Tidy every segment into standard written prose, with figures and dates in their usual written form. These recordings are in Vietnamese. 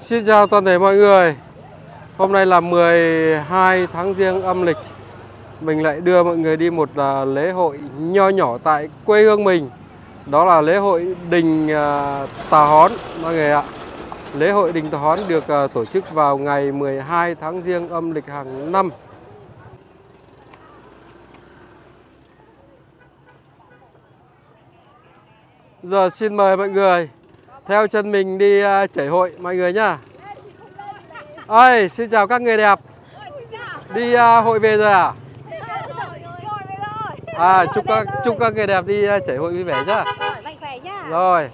Xin chào toàn thể mọi người. Hôm nay là 12 tháng Giêng âm lịch. Mình lại đưa mọi người đi một lễ hội nho nhỏ tại quê hương mình. Đó là lễ hội Đình Tà Hón mọi người ạ. Lễ hội Đình Tà Hón được tổ chức vào ngày 12 tháng Giêng âm lịch hàng năm. Giờ xin mời mọi người theo chân mình đi chảy hội mọi người nhá. Ơi, xin chào các người đẹp. Đi hội về rồi à? Chúc các người đẹp đi chảy hội vui vẻ nhá. Rồi.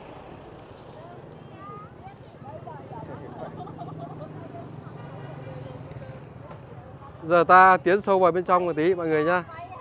Giờ ta tiến sâu vào bên trong một tí mọi người nhá.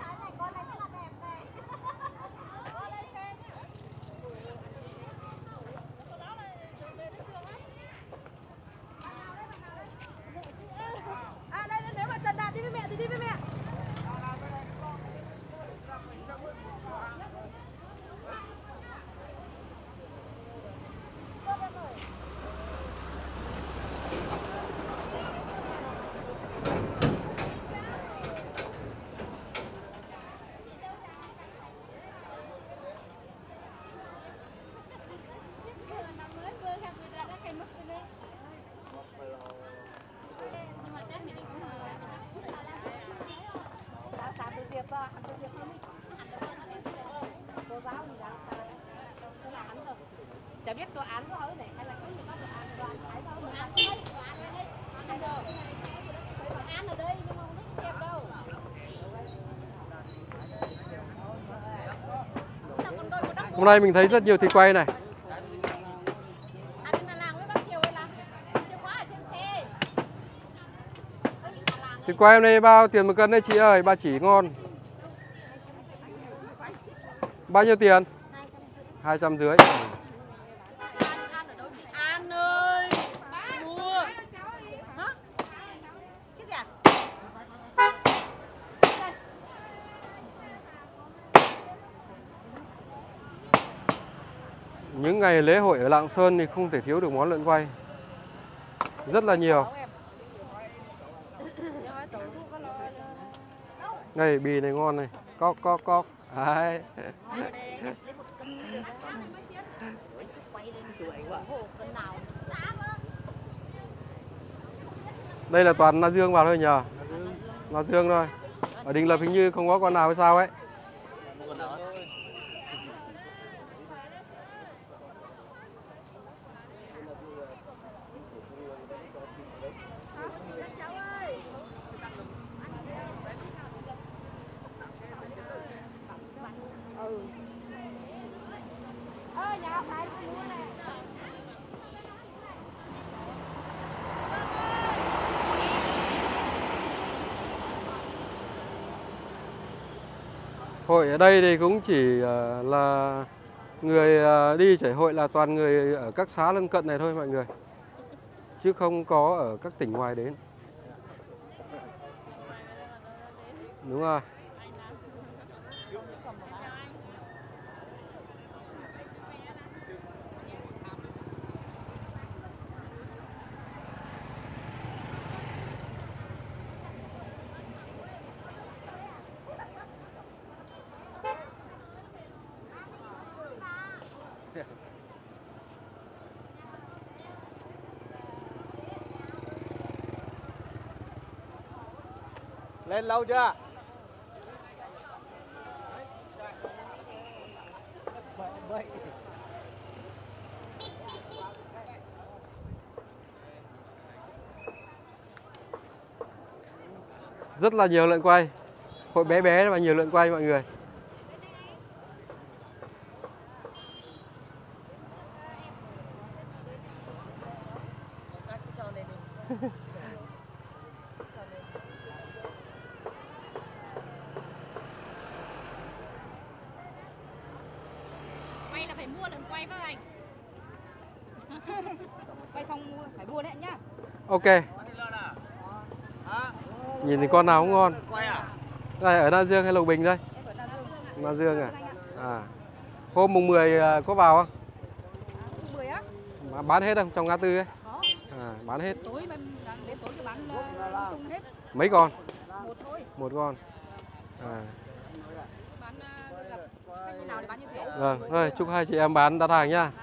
Chả biết tòa án có hối này hay là có gì đó tòa án ở đây nhưng mà không biết kẹp đâu. Hôm nay mình thấy rất nhiều thịt quay này. Thịt quay hôm nay bao tiền một cân đấy chị ơi, ba chỉ ngon. Bao nhiêu tiền? 250. An ơi, mua. Hả? Cái gì à? Những ngày lễ hội ở Lạng Sơn thì không thể thiếu được món lợn quay. Rất là nhiều. Này, bì này ngon này. Cóc. Đấy. Đây là toàn Na Dương vào thôi nhờ. Na Dương thôi. Ở Đình Lập hình như không có con nào hay sao ấy. Hội ở đây thì cũng chỉ là người đi chảy hội là toàn người ở các xã lân cận này thôi mọi người. Chứ không có ở các tỉnh ngoài đến. Đúng rồi. Lên lâu chưa? Rất là nhiều lợn quay. Hội bé bé mà nhiều lợn quay mọi người. Quay là phải mua lợn quay với anh. Quay xong mua phải mua đấy nhá. Ok. Nhìn thì con nào cũng ngon. Đây ở Na Dương hay Lộc Bình đây? Na Dương à? Hôm mùng 10 có vào không? Mùng 10 á? Mà bán hết không trong ngã tư ấy? Bán hết. Tối mà đến tối thì bán tung hết. Mấy con? Một thôi. Một con. À. Bán gặp khách như nào để bán như thế. Vâng, thôi chúc hai chị em bán đặt hàng nhá.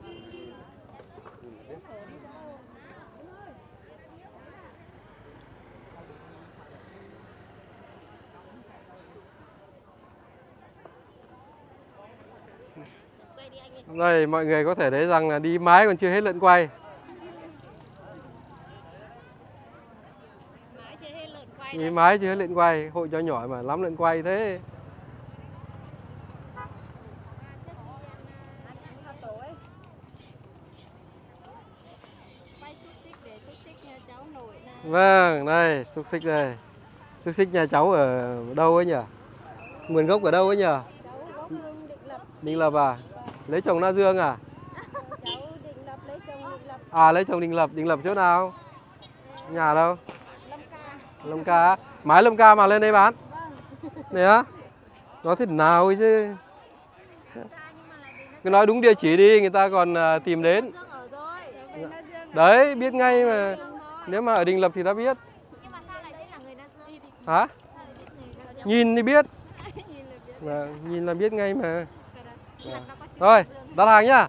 Đây mọi người có thể thấy rằng là đi mái còn chưa hết lượn quay. Đi mái chưa hết lượn quay, hội cho nhỏ mà lắm lượn quay thế. Vâng, đây, xúc xích đây. Xúc xích nhà cháu ở đâu ấy nhỉ? Nguồn gốc ở đâu ấy nhỉ? Định Lập à? Lấy chồng Na Dương à? À, lấy chồng Định Lập chỗ nào? Nhà đâu? Lâm Ca. Mái Lâm Ca mà lên đây bán. Này á? Nói thế nào ấy chứ? Cứ nói đúng địa chỉ đi, người ta còn tìm đến. Đấy, biết ngay mà. Nếu mà ở Định Lập thì đã biết. Hả? Nhìn thì biết. Nhìn là biết ngay mà. Rồi, đặt hàng nhá.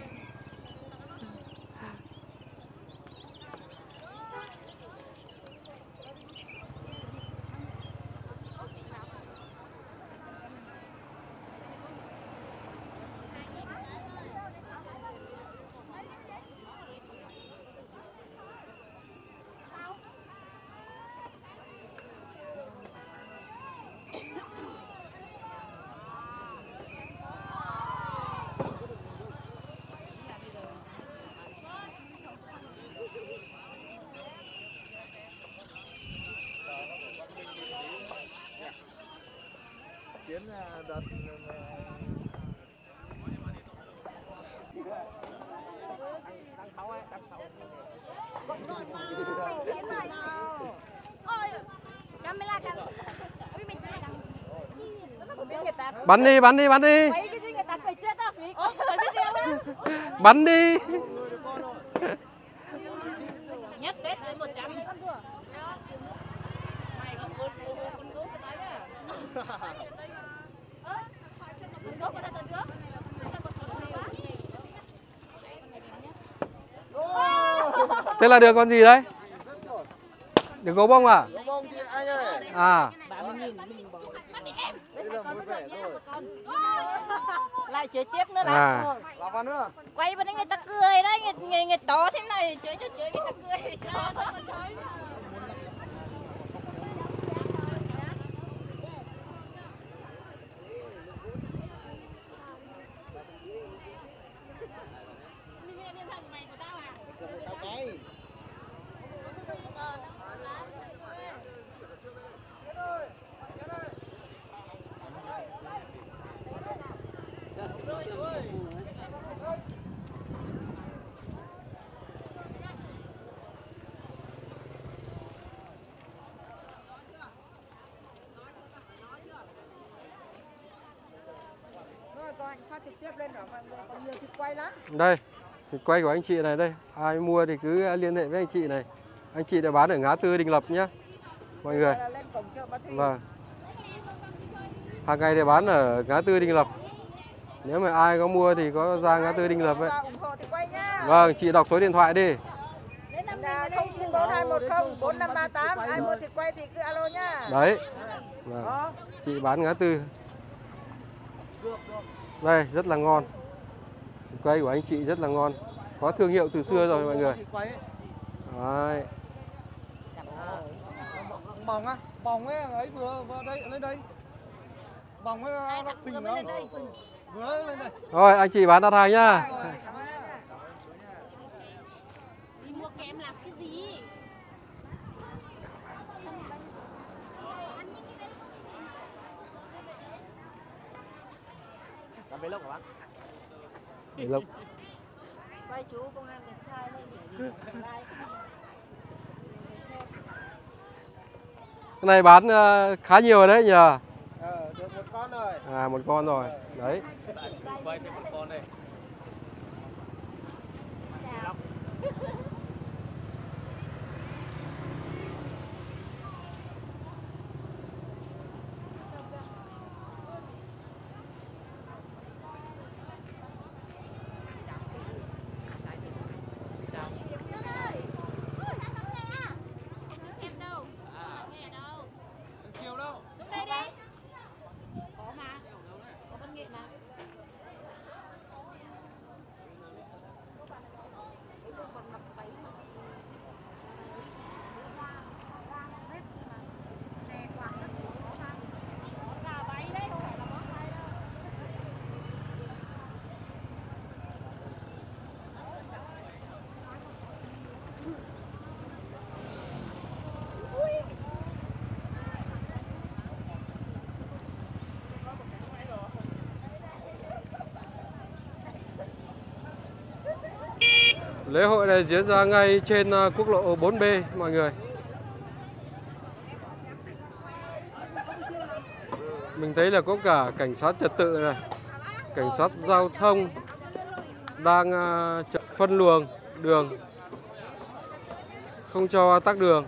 Chiến đợt Bắn đi. Bắn đi. Nhất Tết với 100. Thế là được con gì đấy? Được gấu bông à? Gấu bông chị anh ơi. À. Lại chơi tiếp nữa À. Làm vào nữa. Quay bên đấy người ta cười đấy, người to thế này chơi người ta cười cho phát trực tiếp lên đó, còn nhiều thịt quay lắm. Đây, thịt quay của anh chị này đây. Ai mua thì cứ liên hệ với anh chị này. Anh chị đã bán ở ngã tư Định Lập nhé. Mọi người. Vâng. Hàng ngày để bán ở ngã tư Định Lập. Nếu mà ai có mua thì có ra ngã tư Định Lập ấy. Vâng, chị đọc số điện thoại đi. 0942104538. Ai mua thịt quay thì cứ alo nhá. Đấy. Vâng. Chị bán ngã tư. Đây, rất là ngon. Thịt quay của anh chị rất là ngon. Có thương hiệu từ xưa rồi mọi người. Đấy. Bỏng á, bỏng ấy vừa đây lên đây. Bỏng ấy nó phình nó. Vừa lên đây. Rồi, anh chị bán đặt hàng nhá. đi mua kem làm cái gì? Làm vlog hả bác? Vlog. Quay chú công an đẹp trai lên để Cái này bán khá nhiều rồi đấy nhờ. Được một con rồi. À, một con rồi. Đấy. Quay thêm một con đây. Lễ hội này diễn ra ngay trên quốc lộ 4B mọi người. Mình thấy là có cả cảnh sát trật tự này, cảnh sát giao thông đang phân luồng đường, không cho tắc đường.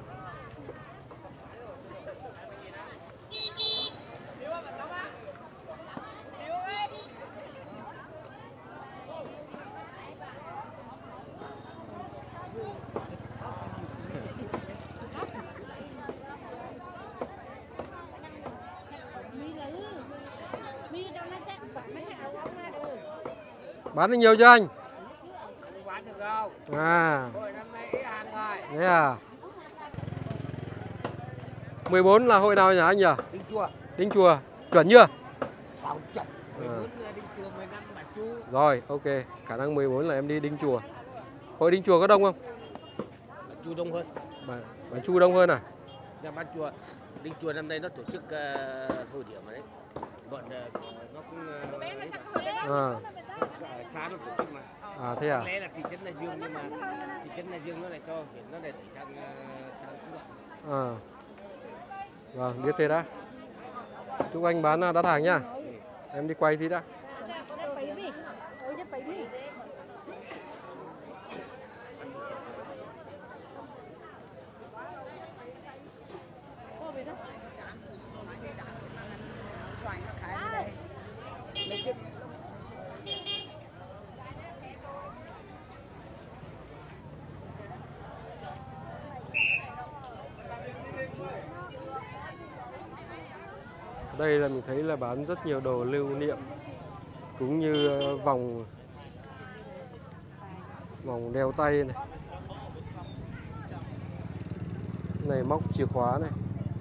Bán được nhiều chưa anh? Không bán được đâu. À, Hội năm nay ít hàng rồi. thế à. 14 là hội nào nhỉ anh nhỉ? Đinh chùa. Đinh chùa, chuẩn chưa? Sáu trận. 14 là Đinh chùa, 15 Bà Chú. Rồi, ok, khả năng 14 là em đi Đinh chùa. Hội Đinh chùa có đông không? Bà Chú đông hơn. Bà Chu đông hơn à? Nhà Bà Chùa. Đinh chùa năm nay nó tổ chức hội điểm mà đấy. Bọn nó cũng xã nó tổ chức mà. À thế à? Có lẽ là thị trấn Này Dương, nhưng mà thị trấn Này Dương nó lại cho huyện nó lại đẩy sang Phú Thọ. À. Vâng, biết thế đã. Chúc anh bán đắt hàng nhá. Em đi quay tí đã. Đây là mình thấy là bán rất nhiều đồ lưu niệm, cũng như vòng đeo tay này, này móc chìa khóa này,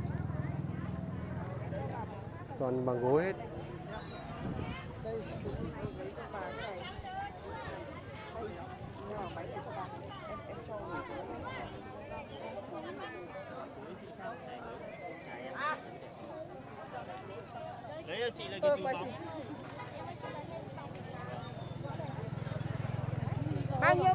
toàn bằng gỗ hết. Đấy chị là cái túi bóng. Bao nhiêu?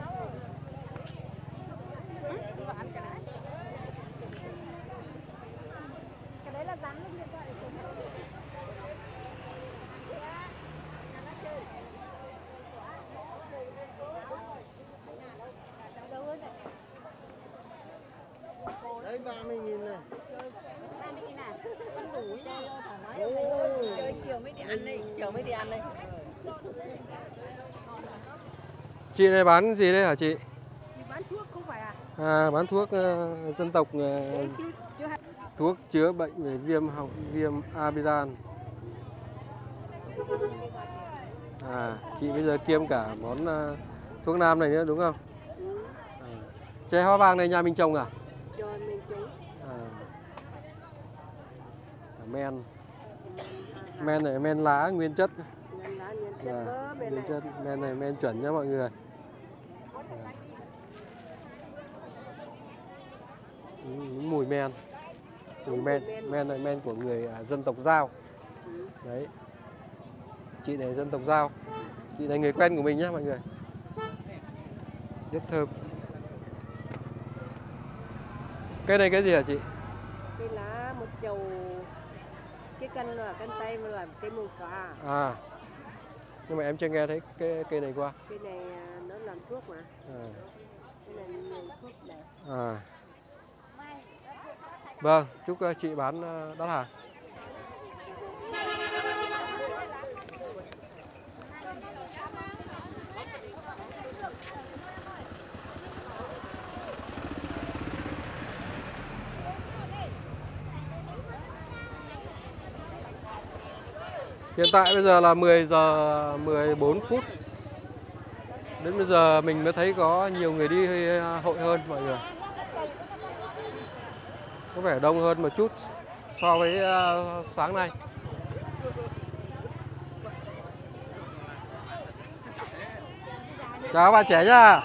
Cái đấy là dán lên điện thoại để chống. Đấy 30.000 này. 30.000 à? Con đủ nha, thoải mái. Chơi chiều mới đi ăn đây, chiều mới đi ăn đây. Chị này bán gì đây hả chị? Bán thuốc không phải à? À, bán thuốc dân tộc, thuốc chữa bệnh về viêm họng, viêm amidan. À, chị bây giờ kiêm cả món thuốc nam này nữa đúng không? À. Trái hoa vàng này nhà mình trồng à? Rồi mình trồng. À. Men này, men lá nguyên chất. Nguyên chất, men này men chuẩn nhá mọi người. Mùi men, men này men của người dân tộc Dao. Đấy, chị này dân tộc Dao, chị này người quen của mình nhé mọi người, rất thơm. Cây này cái gì hả chị? Cây lá một chầu, cái cân là cân tay mà là cây mù xòa. À, nhưng mà em chưa nghe thấy cái cây này qua. Cây này nó làm thuốc mà. À. Cây này nhiều thuốc đẹp. À. Vâng, chúc chị bán đắt hàng. Hiện tại bây giờ là 10 giờ 14 phút. Đến bây giờ mình mới thấy có nhiều người đi hội hơn mọi người. Có vẻ đông hơn một chút so với sáng nay. Chào các bạn trẻ nhá.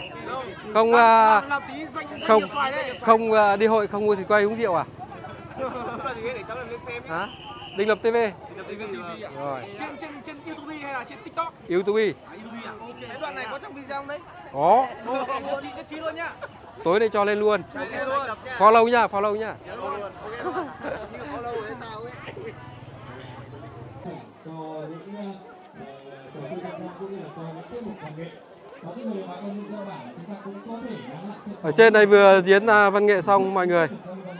Không đi hội không thì quay uống rượu à? Hả? Đình Lập TV. Rồi. Trên YouTube hay là trên TikTok? YouTube. YouTube à? Ok. Cái đoạn này có trong video không đấy? Có. Nhất trí luôn nhá. Tối nay cho lên luôn. Okay luôn. Follow nhá, follow nhá. Cho những trò chơi dân gian cũng như là cho những tiết mục văn nghệ. Đó xin mời bà con nhân dân bản chúng ta cũng có thể ngắm lại sân khấu. Ở trên này vừa diễn văn nghệ xong mọi người.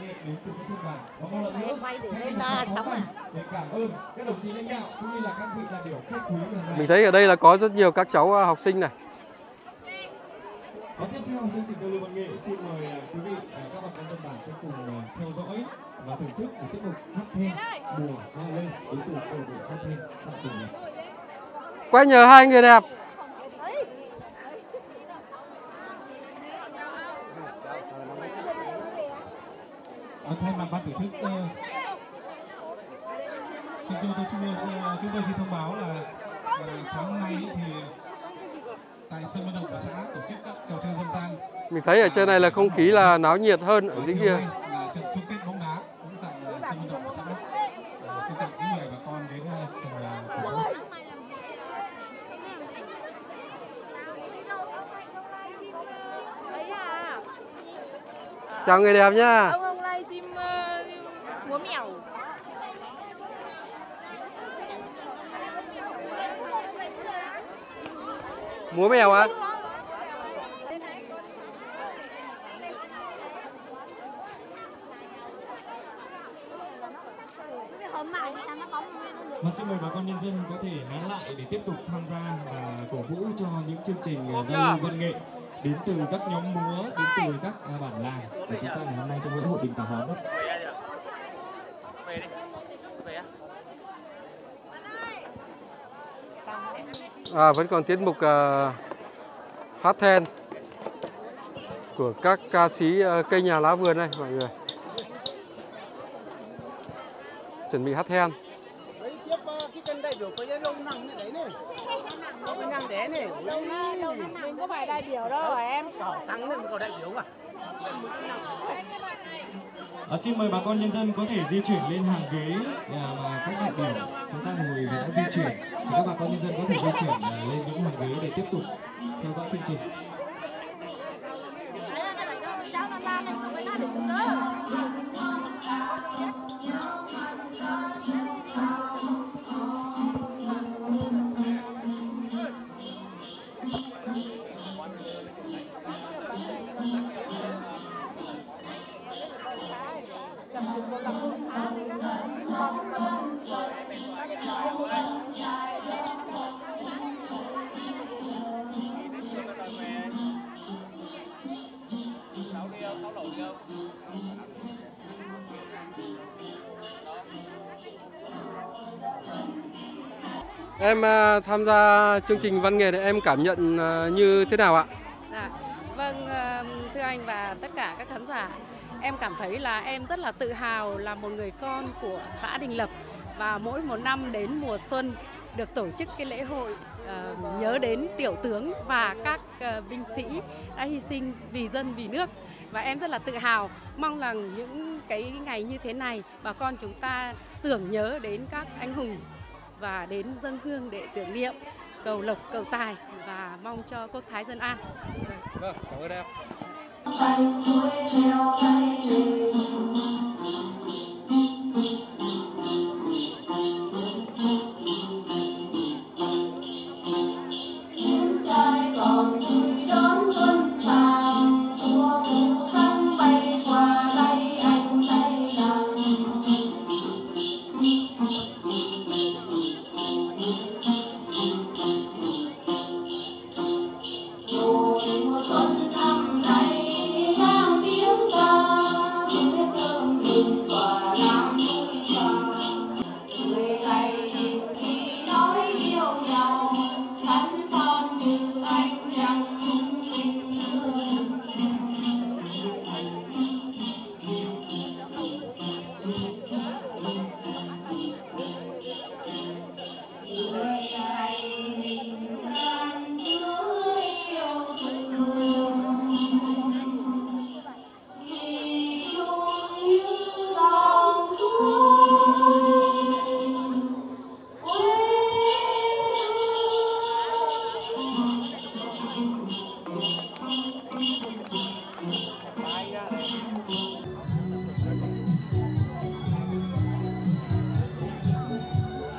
Quay để lên sóng à? Để cảm ơn các đồng chí lãnh đạo cũng như là các vị đại biểu khách quý lần này. Mình thấy ở đây là có rất nhiều các cháu học sinh này. Và tiếp theo chương trình giao lưu văn nghệ, xin mời quý vị các bạn nhân dân bản sẽ cùng theo dõi và thưởng thức một tiết mục hát then mùa hoa lên đến từ câu lạc bộ hát then xã Tùng Lập. Quay nhờ hai người đẹp. Thay mặt ban tổ chức, chúng tôi xin thông báo là sáng hôm nay thì tại sân vận động của xã tổ chức các trò chơi dân gian. Mình thấy ở trên này là không khí là náo nhiệt hơn ở dưới kia. Là trận chung kết bóng đá cũng tại sân vận động của xã. Xin chào quý vị và con đến cùng cổ vũ. Chào người đẹp nha. Ông livestream múa mèo. Múa mèo á? Và xin mời bà con nhân dân có thể nán lại để tiếp tục tham gia và cổ vũ cho những chương trình giao lưu văn nghệ đến từ các nhóm múa, đến từ các bản làng của chúng ta ngày hôm nay trong lễ hội Đình Tà Hón đó. Vẫn còn tiết mục hát then của các ca sĩ cây nhà lá vườn này mọi người. Chuẩn bị hát then. Đấy tiếp cái cân đại biểu có lâu nặng như đấy này. Có cái năng đẻ này. Mình có phải đại biểu đâu hả em? Thắng lên có đại biểu à? Xin mời bà con nhân dân có thể di chuyển lên hàng ghế mà các đại biểu chúng ta ngồi đã di chuyển. Thì các bà con nhân dân có thể di chuyển lên những hàng ghế để tiếp tục theo dõi chương trình. Em tham gia chương trình văn nghệ này em cảm nhận như thế nào ạ? Dạ, vâng, thưa anh và tất cả các khán giả, em cảm thấy là em rất là tự hào là một người con của xã Đình Lập, và mỗi một năm đến mùa xuân được tổ chức cái lễ hội nhớ đến tiểu tướng và các binh sĩ đã hy sinh vì dân vì nước, và em rất là tự hào, mong rằng những cái ngày như thế này bà con chúng ta tưởng nhớ đến các anh hùng và đến dâng hương để tưởng niệm, cầu lộc cầu tài và mong cho quốc thái dân an. Vâng, cảm ơn em.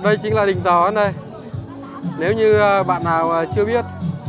Đây chính là đình Tà Hón đây. Nếu như bạn nào chưa biết.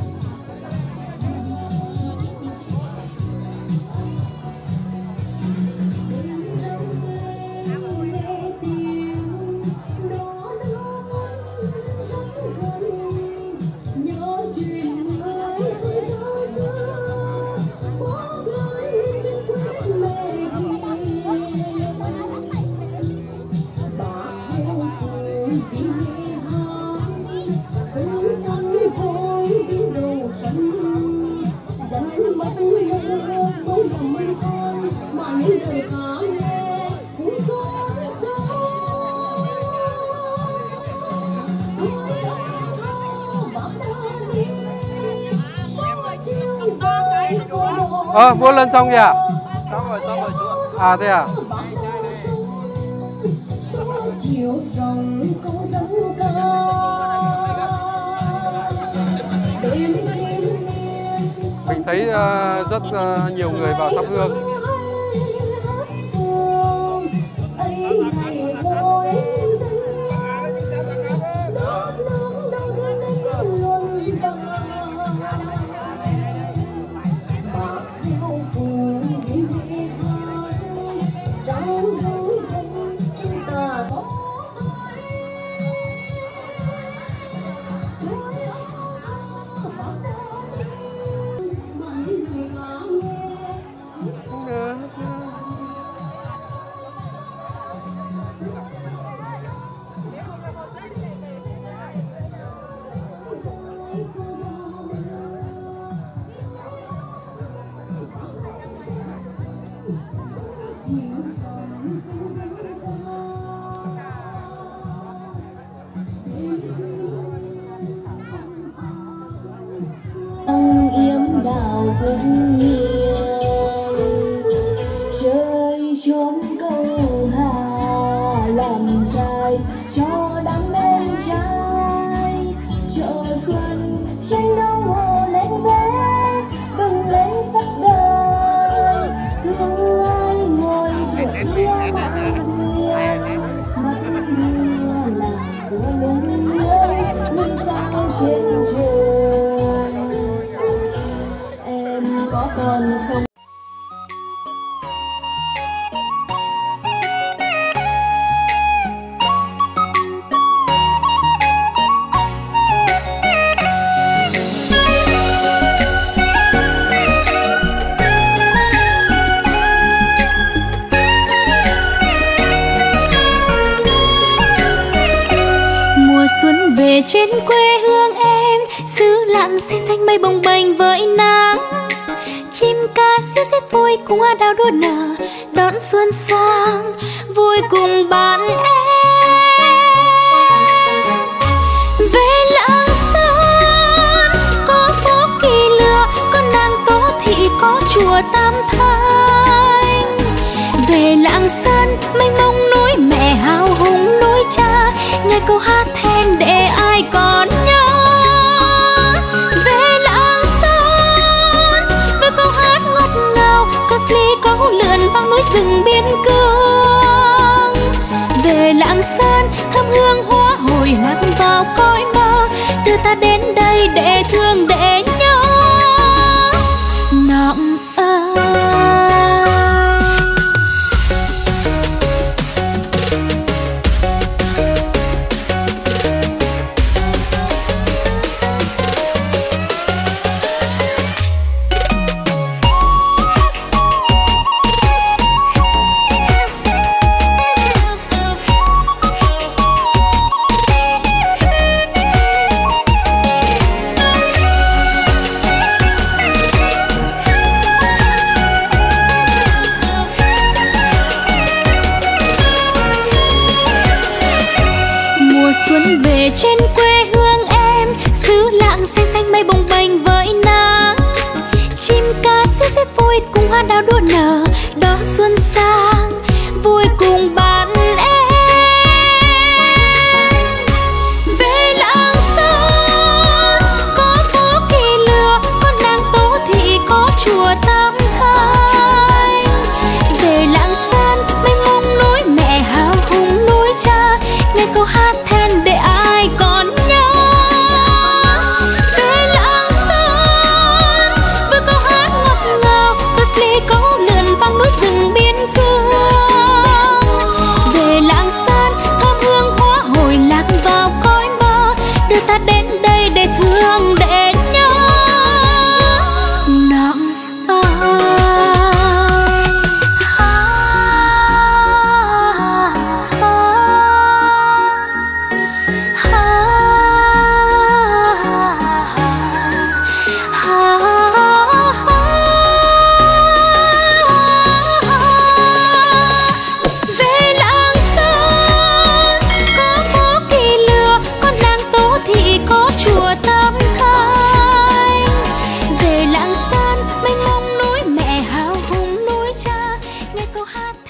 Mua lần xong kìa. Xong rồi chú ạ. À thế à? Mình thấy rất nhiều người vào thắp hương. Yếm đào cũng nghiêng chơi trốn câu hà làm trai cho đám em trai chợ xuân tranh đông hồ lên vé bừng lên sắc đời thương ai ngồi vượt kia mặt mưa là của lung lưới nhưng sao trên trời em có còn không. Xuân về trên quê hương em, xứ lặng xanh xanh mây bồng bềnh với nắng. Chim ca ríu rít vui cùng hoa đào đua nở, đón xuân sang vui cùng bạn em. Về Lạng Sơn có phố Kỳ Lừa, có nàng Tố Thị, có chùa Tam Thanh. Về Lạng Sơn mênh mông núi mẹ hào hùng núi cha, nghe câu hát then để ai còn nhớ. Về Lạng Sơn với câu hát ngọt ngào, câu ly câu lượn vang núi rừng biên cương. Về Lạng Sơn thơm hương hoa hồi lạc vào cõi mơ, đưa ta đến đây để thương để nhớ. Nọng xuân về trên quê hương em, xứ lạng xanh xanh mây bồng bềnh với nắng. Chim ca ríu rít vui cùng hoa đào đua nở, đón xuân sang vui cùng bạn em. Về Lạng Sơn có phố Kỳ Lừa, có nàng Tố Thị, có chùa Tam Thanh. Về Lạng Sơn mênh mông núi mẹ hào hùng núi cha, nghe câu hát then để câu hát